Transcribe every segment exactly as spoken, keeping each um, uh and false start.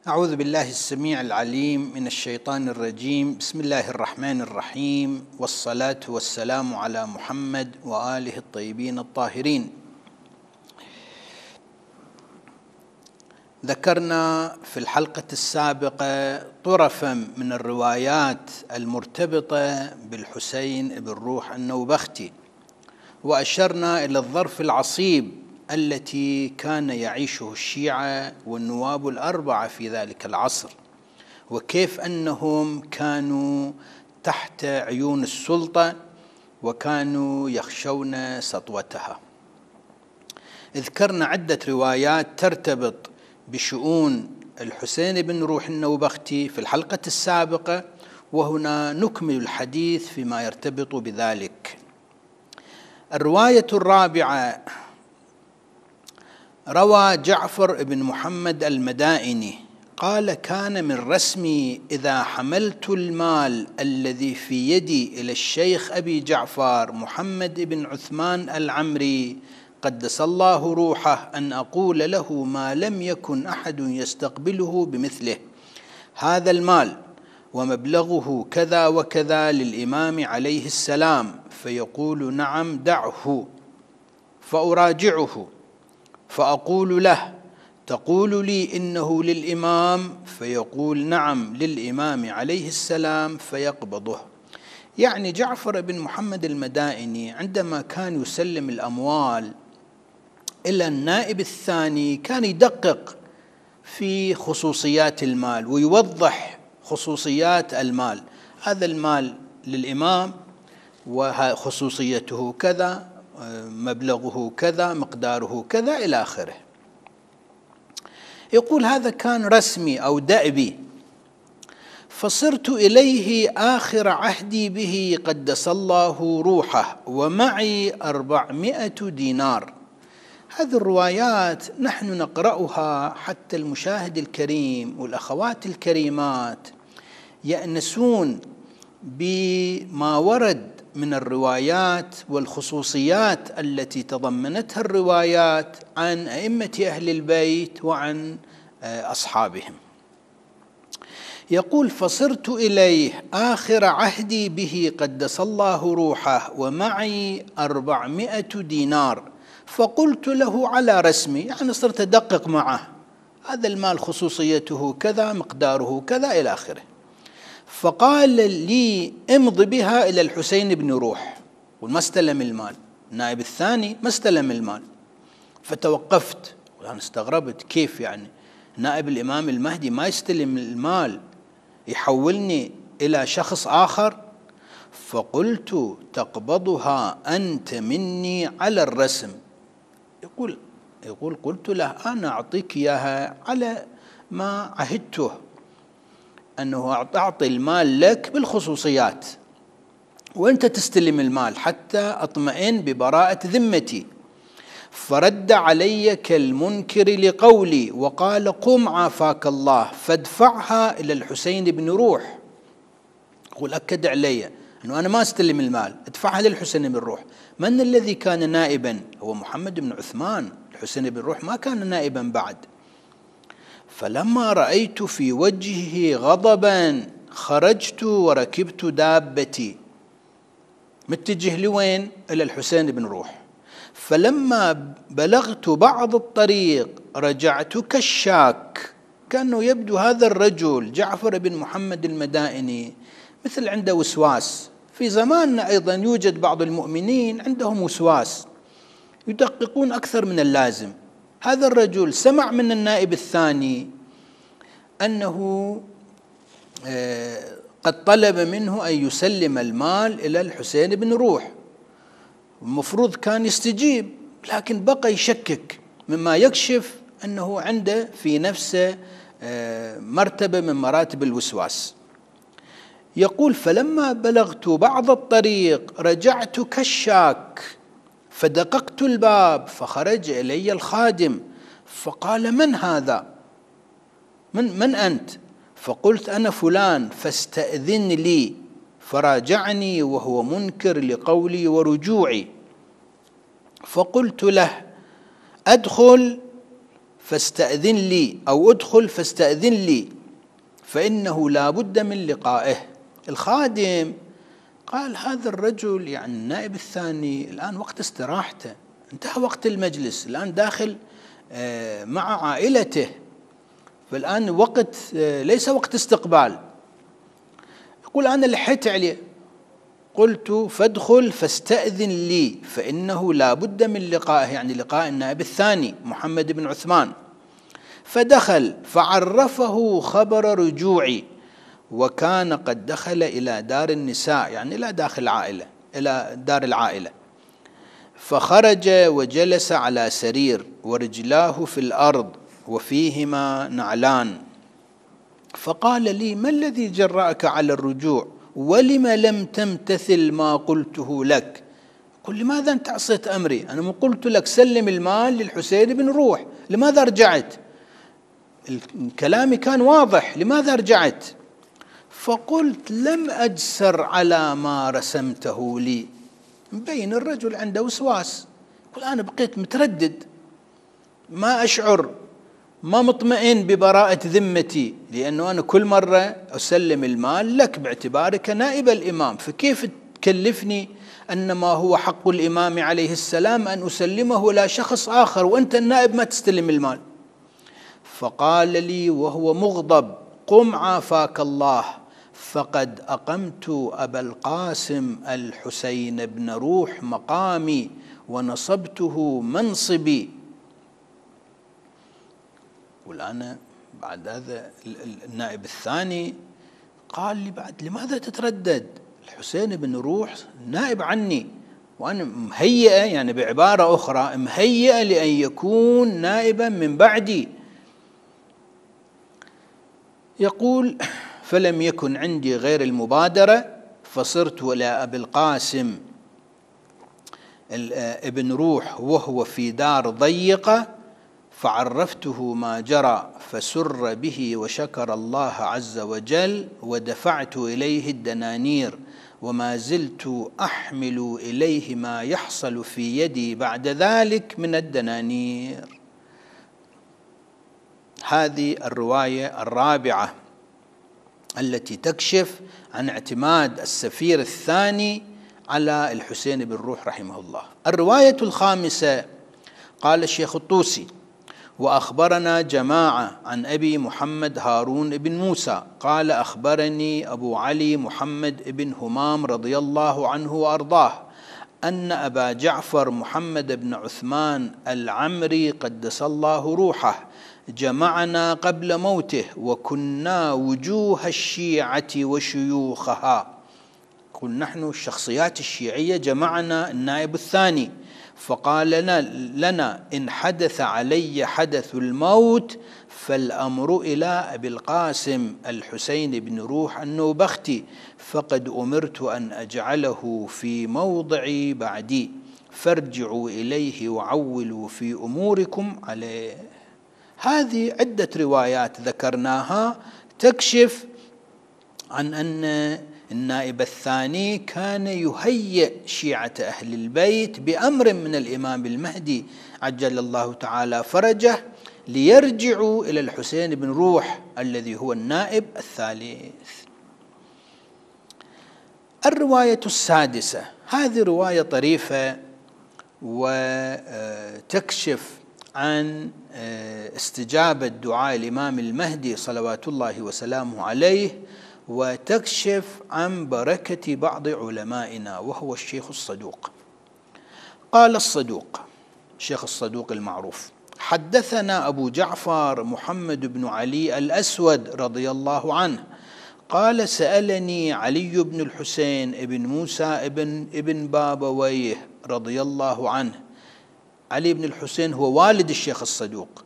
أعوذ بالله السميع العليم من الشيطان الرجيم. بسم الله الرحمن الرحيم، والصلاة والسلام على محمد وآله الطيبين الطاهرين. ذكرنا في الحلقة السابقة طرفا من الروايات المرتبطة بالحسين بن روح النوبختي، وأشرنا إلى الظرف العصيب التي كان يعيشه الشيعة والنواب الأربعة في ذلك العصر، وكيف أنهم كانوا تحت عيون السلطة وكانوا يخشون سطوتها. ذكرنا عدة روايات ترتبط بشؤون الحسين بن روح النوبختي في الحلقة السابقة، وهنا نكمل الحديث فيما يرتبط بذلك. الرواية الرابعة: روى جعفر بن محمد المدائني قال: كان من رسمي إذا حملت المال الذي في يدي إلى الشيخ أبي جعفر محمد بن عثمان العمري قدس الله روحه أن أقول له ما لم يكن أحد يستقبله بمثله: هذا المال ومبلغه كذا وكذا للإمام عليه السلام، فيقول: نعم دعه. فأراجعه فأقول له: تقول لي إنه للإمام؟ فيقول: نعم للإمام عليه السلام، فيقبضه. يعني جعفر بن محمد المدائني عندما كان يسلم الأموال إلى النائب الثاني كان يدقق في خصوصيات المال ويوضح خصوصيات المال: هذا المال للإمام وخصوصيته كذا، مبلغه كذا، مقداره كذا، إلى آخره. يقول: هذا كان رسمي أو دأبي، فصرت إليه آخر عهدي به قدس الله روحه ومعي أربعمائة دينار. هذه الروايات نحن نقرأها حتى المشاهد الكريم والأخوات الكريمات يأنسون بما ورد من الروايات والخصوصيات التي تضمنتها الروايات عن أئمة أهل البيت وعن أصحابهم. يقول: فصرت إليه آخر عهدي به قدس الله روحه ومعي أربعمائة دينار، فقلت له على رسمي، يعني صرت أدقق معه: هذا المال خصوصيته كذا، مقداره كذا، إلى آخره. فقال لي: امض بها إلى الحسين بن روح. وما استلم المال، النائب الثاني ما استلم المال. فتوقفت وأنا استغربت، كيف يعني نائب الإمام المهدي ما يستلم المال يحولني إلى شخص آخر؟ فقلت: تقبضها أنت مني على الرسم. يقول يقول قلت له: أنا أعطيك إياها على ما عهدته، أنه أعطي المال لك بالخصوصيات وأنت تستلم المال حتى أطمئن ببراءة ذمتي. فرد علي كالمنكر لقولي وقال: قم عافاك الله فادفعها إلى الحسين بن روح. يقول: أكد علي أنه أنا ما أستلم المال، ادفعها للحسين بن روح. من الذي كان نائبا؟ هو محمد بن عثمان. الحسين بن روح ما كان نائبا بعد. فلما رأيت في وجهه غضبا خرجت وركبت دابتي، متجه لوين؟ إلى الحسين بن روح. فلما بلغت بعض الطريق رجعت كالشاك. كأنه يبدو هذا الرجل جعفر بن محمد المدائني مثل عنده وسواس. في زماننا أيضا يوجد بعض المؤمنين عندهم وسواس، يدققون أكثر من اللازم. هذا الرجل سمع من النائب الثاني أنه قد طلب منه أن يسلم المال إلى الحسين بن روح، المفروض كان يستجيب، لكن بقى يشكك، مما يكشف أنه عنده في نفسه مرتبة من مراتب الوسواس. يقول: فلما بلغت بعض الطريق رجعت كالشاك فدققت الباب فخرج إلي الخادم فقال: من هذا؟ من, من أنت؟ فقلت: أنا فلان، فاستأذن لي. فراجعني وهو منكر لقولي ورجوعي. فقلت له: أدخل؟ فاستأذن لي، أو ادخل فاستأذن لي فإنه لا بد من لقائه. الخادم قال هذا الرجل يعني النائب الثاني الآن وقت استراحته، انتهى وقت المجلس، الآن داخل مع عائلته، فالآن وقت ليس وقت استقبال. يقول أنا لحيت عليه، قلت فادخل فاستأذن لي فإنه لا بد من لقائه، يعني لقاء النائب الثاني محمد بن عثمان. فدخل فعرفه خبر رجوعي، وكان قد دخل إلى دار النساء، يعني إلى داخل العائلة، إلى دار العائلة. فخرج وجلس على سرير ورجلاه في الأرض وفيهما نعلان، فقال لي ما الذي جرأك على الرجوع، ولم لم تمتثل ما قلته لك؟ قل لماذا أنت عصيت أمري؟ أنا من قلت لك سلم المال للحسين بن روح، لماذا رجعت؟ كلامي كان واضح، لماذا رجعت؟ فقلت لم أجسر على ما رسمته لي. مبين الرجل عنده وسواس، يقول أنا بقيت متردد، ما أشعر، ما مطمئن ببراءة ذمتي، لأنه أنا كل مرة أسلم المال لك باعتبارك نائب الإمام، فكيف تكلفني أن ما هو حق الإمام عليه السلام أن أسلمه إلى شخص آخر وأنت النائب ما تستلم المال؟ فقال لي وهو مغضب قم عافاك الله، فقد أقمت أبا القاسم الحسين بن روح مقامي ونصبته منصبي. والآن بعد هذا النائب الثاني قال لي بعد لماذا تتردد؟ الحسين بن روح نائب عني، وأنا مهيئة، يعني بعبارة أخرى مهيئة لأن يكون نائبا من بعدي. يقول فلم يكن عندي غير المبادرة، فصرت إلى أبي القاسم ابن روح وهو في دار ضيقة، فعرفته ما جرى، فسر به وشكر الله عز وجل، ودفعت إليه الدنانير، وما زلت أحمل إليه ما يحصل في يدي بعد ذلك من الدنانير. هذه الرواية الرابعة التي تكشف عن اعتماد السفير الثاني على الحسين بن روح رحمه الله. الرواية الخامسة قال الشيخ الطوسي وأخبرنا جماعة عن أبي محمد هارون بن موسى قال أخبرني أبو علي محمد بن همام رضي الله عنه وأرضاه أن أبا جعفر محمد بن عثمان العمري قدس الله روحه جمعنا قبل موته، وكنا وجوه الشيعة وشيوخها. قل نحن الشخصيات الشيعية جمعنا النائب الثاني، فقال لنا, لنا إن حدث علي حدث الموت فالأمر إلى أبي القاسم الحسين بن روح النوبختي، فقد أمرت أن أجعله في موضعي بعدي، فارجعوا إليه وعولوا في أموركم عليه. هذه عدة روايات ذكرناها تكشف عن أن النائب الثاني كان يهيئ شيعة أهل البيت بأمر من الإمام المهدي عجل الله تعالى فرجه ليرجعوا إلى الحسين بن روح الذي هو النائب الثالث. الرواية السادسة هذه رواية طريفة وتكشف عن استجابة دعاء الإمام المهدي صلوات الله وسلامه عليه، وتكشف عن بركة بعض علمائنا وهو الشيخ الصدوق. قال الصدوق الشيخ الصدوق المعروف حدثنا أبو جعفر محمد بن علي الأسود رضي الله عنه قال سألني علي بن الحسين بن موسى ابن, ابن بابويه رضي الله عنه. علي بن الحسين هو والد الشيخ الصدوق،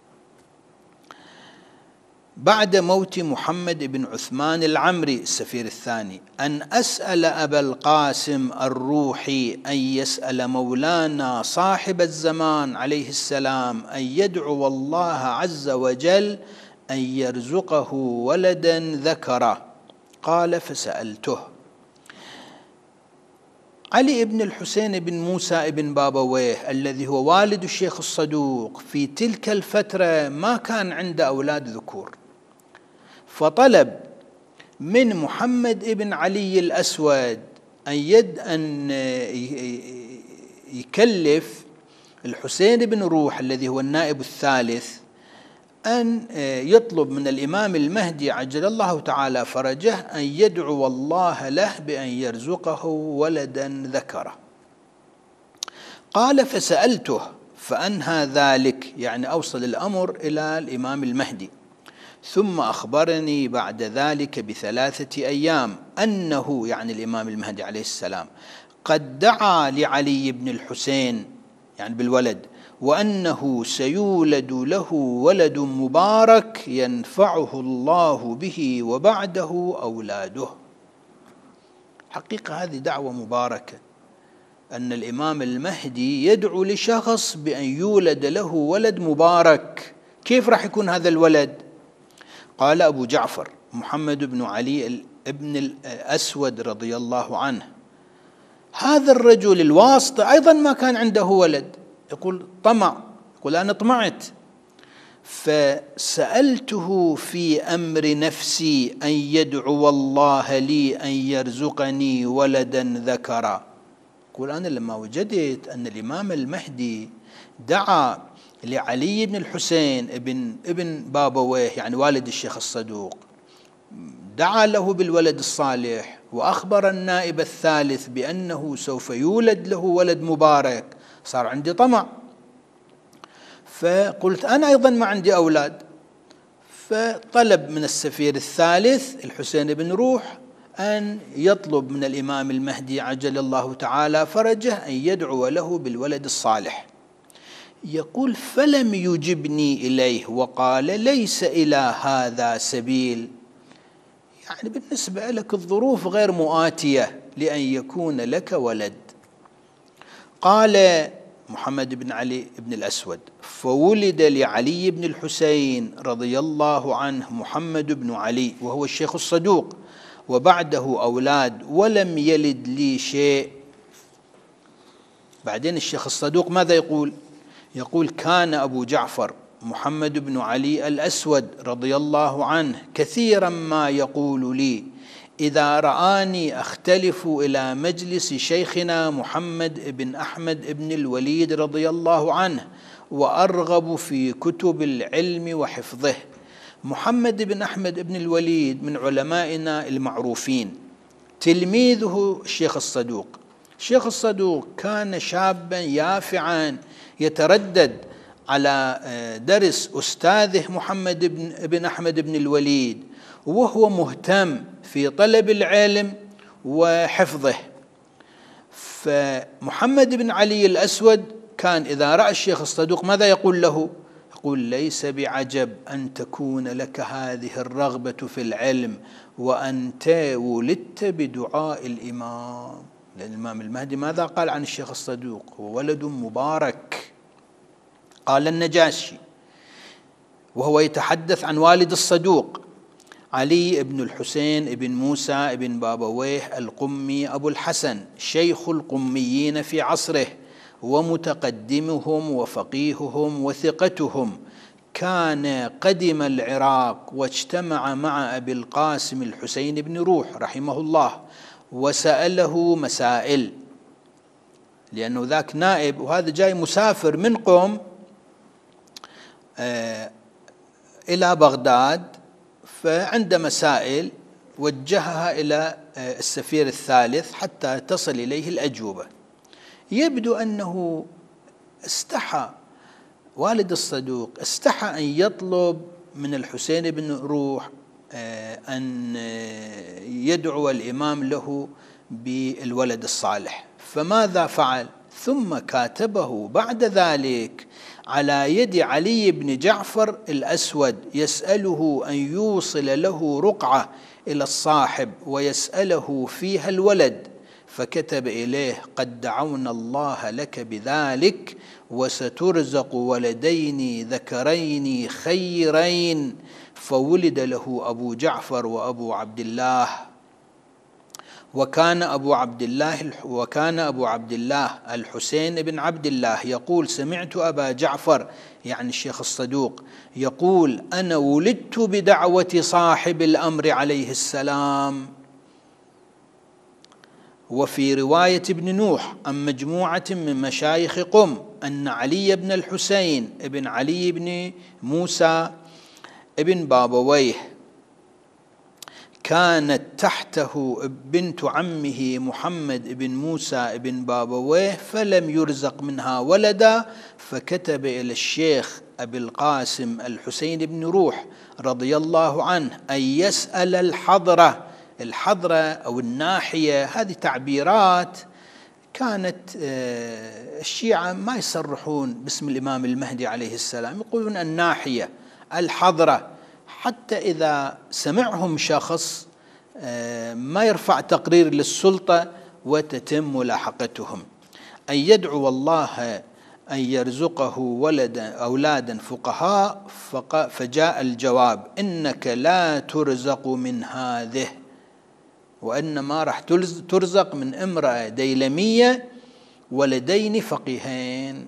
بعد موت محمد بن عثمان العمري السفير الثاني أن أسأل أبا القاسم الروحي أن يسأل مولانا صاحب الزمان عليه السلام أن يدعو الله عز وجل أن يرزقه ولدا ذكرا. قال فسألته علي بن الحسين بن موسى بن بابويه الذي هو والد الشيخ الصدوق في تلك الفترة ما كان عنده أولاد ذكور، فطلب من محمد بن علي الأسود أن يد أن يكلف الحسين بن روح الذي هو النائب الثالث أن يطلب من الإمام المهدي عجل الله تعالى فرجه أن يدعو الله له بأن يرزقه ولدا ذكره. قال فسألته فأنهى ذلك، يعني أوصل الأمر إلى الإمام المهدي، ثم أخبرني بعد ذلك بثلاثة أيام أنه، يعني الإمام المهدي عليه السلام، قد دعا لعلي بن الحسين يعني بالولد، وأنه سيولد له ولد مبارك ينفعه الله به وبعده أولاده. حقيقة هذه دعوة مباركة، أن الإمام المهدي يدعو لشخص بأن يولد له ولد مبارك. كيف راح يكون هذا الولد؟ قال أبو جعفر محمد بن علي ابن الأسود رضي الله عنه، هذا الرجل الواسطة أيضا ما كان عنده ولد، يقول طمع، يقول أنا طمعت، فسألته في أمر نفسي أن يدعو الله لي أن يرزقني ولدا ذكرا. يقول أنا لما وجدت أن الإمام المهدي دعا لعلي بن الحسين ابن ابن بابويه يعني والد الشيخ الصدوق، دعا له بالولد الصالح وأخبر النائب الثالث بأنه سوف يولد له ولد مبارك، صار عندي طمع، فقلت أنا أيضا ما عندي أولاد، فطلب من السفير الثالث الحسين بن روح أن يطلب من الإمام المهدي عجل الله تعالى فرجه أن يدعو له بالولد الصالح. يقول فلم يجبني إليه وقال ليس إلى هذا سبيل، يعني بالنسبة لك الظروف غير مؤاتية لأن يكون لك ولد. قال محمد بن علي بن الأسود فولد لعلي بن الحسين رضي الله عنه محمد بن علي وهو الشيخ الصدوق، وبعده أولاد ولم يلد لي شيء. بعدين الشيخ الصدوق ماذا يقول؟ يقول كان أبو جعفر محمد بن علي الأسود رضي الله عنه كثيرا ما يقول لي إذا رآني أختلف إلى مجلس شيخنا محمد بن أحمد بن الوليد رضي الله عنه وأرغب في كتب العلم وحفظه. محمد بن أحمد بن الوليد من علمائنا المعروفين، تلميذه الشيخ الصدوق. الشيخ الصدوق كان شابا يافعا يتردد على درس أستاذه محمد بن, بن أحمد بن الوليد، وهو مهتم في طلب العلم وحفظه. فمحمد بن علي الأسود كان إذا رأى الشيخ الصدوق ماذا يقول له؟ يقول ليس بعجب أن تكون لك هذه الرغبة في العلم وأنت ولدت بدعاء الإمام. لأن الإمام المهدي ماذا قال عن الشيخ الصدوق؟ هو ولد مبارك. قال النجاشي وهو يتحدث عن والد الصدوق علي بن الحسين بن موسى بن بابويه القمي أبو الحسن، شيخ القميين في عصره ومتقدمهم وفقيههم وثقتهم، كان قدم العراق واجتمع مع أبي القاسم الحسين بن روح رحمه الله وسأله مسائل، لأنه ذاك نائب وهذا جاي مسافر من قم آه إلى بغداد، فعند مسائل وجهها إلى آه السفير الثالث حتى تصل إليه الأجوبة. يبدو أنه استحى والد الصدوق استحى أن يطلب من الحسين بن روح آه أن يدعو الإمام له بالولد الصالح، فماذا فعل؟ ثم كاتبه بعد ذلك على يد علي بن جعفر الأسود يسأله أن يوصل له رقعة إلى الصاحب ويسأله فيها الولد، فكتب إليه قد دعونا الله لك بذلك وسترزق ولدين ذكرين خيرين. فولد له أبو جعفر وأبو عبد الله، وكان أبو عبد الله وكان أبو عبد الله الحسين بن عبد الله يقول: سمعت أبا جعفر يعني الشيخ الصدوق يقول: أنا ولدت بدعوة صاحب الأمر عليه السلام. وفي رواية ابن نوح عن مجموعة من مشايخ قم أن علي بن الحسين بن علي بن موسى بن بابويه كانت تحته بنت عمه محمد بن موسى بن بابويه فلم يرزق منها ولدا، فكتب إلى الشيخ أبي القاسم الحسين بن روح رضي الله عنه أن يسأل الحضرة. الحضرة أو الناحية هذه تعبيرات كانت الشيعة ما يصرحون باسم الإمام المهدي عليه السلام، يقولون الناحية الحضرة، حتى إذا سمعهم شخص ما يرفع تقرير للسلطة وتتم ملاحقتهم. أن يدعو الله أن يرزقه ولدا أولادا فقهاء، فجاء الجواب: إنك لا ترزق من هذه، وإنما راح ترزق من امرأة ديلمية ولدين فقيهين.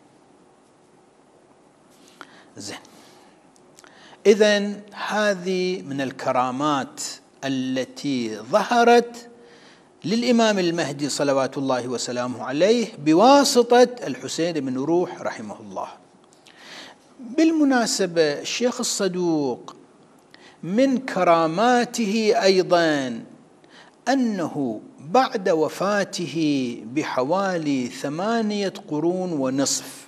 زين، إذن هذه من الكرامات التي ظهرت للإمام المهدي صلوات الله وسلامه عليه بواسطة الحسين بن روح رحمه الله. بالمناسبة الشيخ الصدوق من كراماته أيضا أنه بعد وفاته بحوالي ثمانية قرون ونصف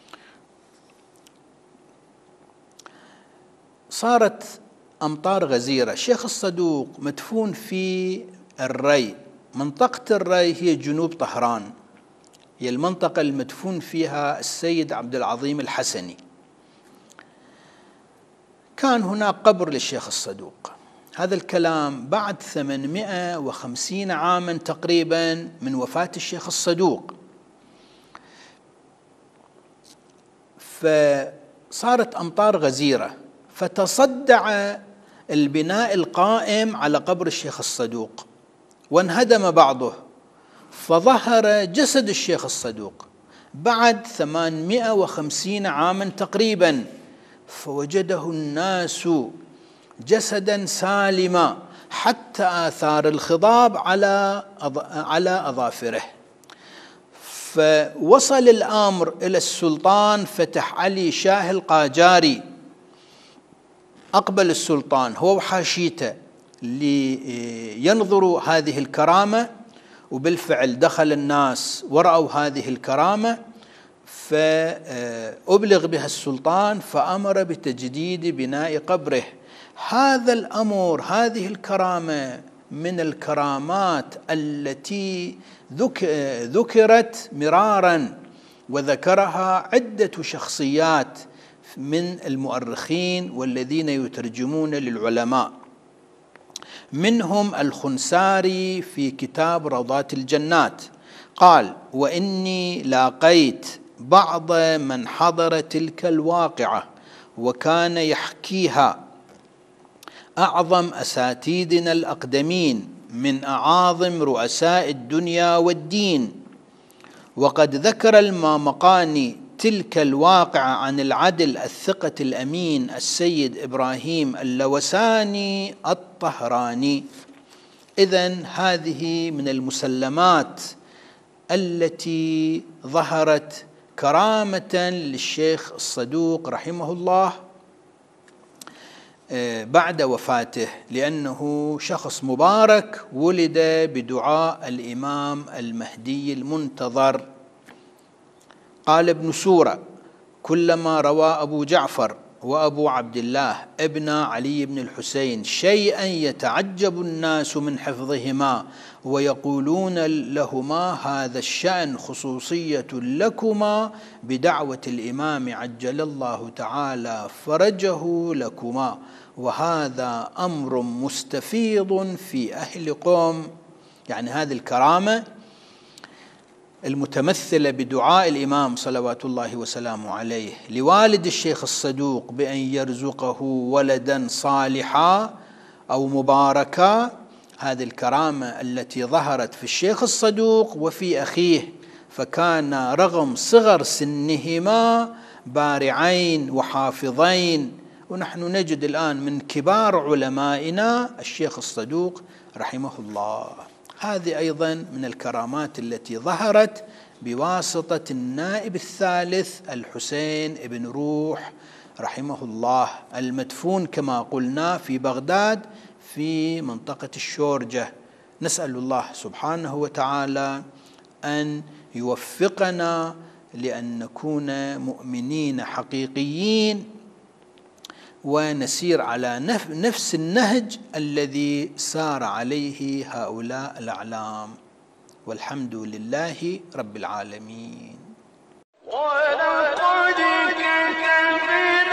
صارت أمطار غزيرة. الشيخ الصدوق مدفون في الري، منطقة الري هي جنوب طهران، هي المنطقة المدفون فيها السيد عبد العظيم الحسني. كان هناك قبر للشيخ الصدوق. هذا الكلام بعد ثمانمائة وخمسين عاما تقريبا من وفاة الشيخ الصدوق. فصارت أمطار غزيرة، فتصدع البناء القائم على قبر الشيخ الصدوق وانهدم بعضه، فظهر جسد الشيخ الصدوق بعد ثمانمائة وخمسين عاما تقريبا، فوجده الناس جسدا سالما حتى آثار الخضاب على على أظافره. فوصل الأمر إلى السلطان فتح علي شاه القاجاري. أقبل السلطان هو وحاشيته لينظروا هذه الكرامة، وبالفعل دخل الناس ورأوا هذه الكرامة، فأبلغ بها السلطان فأمر بتجديد بناء قبره. هذا الأمر، هذه الكرامة من الكرامات التي ذكرت مرارا وذكرها عدة شخصيات من المؤرخين والذين يترجمون للعلماء، منهم الخنساري في كتاب روضات الجنات قال: وإني لاقيت بعض من حضر تلك الواقعة وكان يحكيها أعظم أساتذتنا الأقدمين من أعاظم رؤساء الدنيا والدين، وقد ذكر المامقاني تلك الواقعة عن العدل الثقة الأمين السيد إبراهيم اللوساني الطهراني. إذن هذه من المسلمات التي ظهرت كرامة للشيخ الصدوق رحمه الله بعد وفاته، لأنه شخص مبارك ولد بدعاء الإمام المهدي المنتظر. قال ابن سورة: كلما روى أبو جعفر وأبو عبد الله ابن علي بن الحسين شيئا يتعجب الناس من حفظهما ويقولون لهما هذا الشأن خصوصية لكما بدعوة الإمام عجل الله تعالى فرجه لكما، وهذا أمر مستفيض في أهل قوم. يعني هذه الكرامة المتمثلة بدعاء الإمام صلوات الله وسلامه عليه لوالد الشيخ الصدوق بأن يرزقه ولدا صالحا أو مباركا، هذه الكرامة التي ظهرت في الشيخ الصدوق وفي أخيه، فكان رغم صغر سنهما بارعين وحافظين. ونحن نجد الآن من كبار علمائنا الشيخ الصدوق رحمه الله. هذه أيضا من الكرامات التي ظهرت بواسطة النائب الثالث الحسين بن روح رحمه الله، المدفون كما قلنا في بغداد في منطقة الشورجة. نسأل الله سبحانه وتعالى أن يوفقنا لأن نكون مؤمنين حقيقيين ونسير على نفس النهج الذي سار عليه هؤلاء الأعلام، والحمد لله رب العالمين.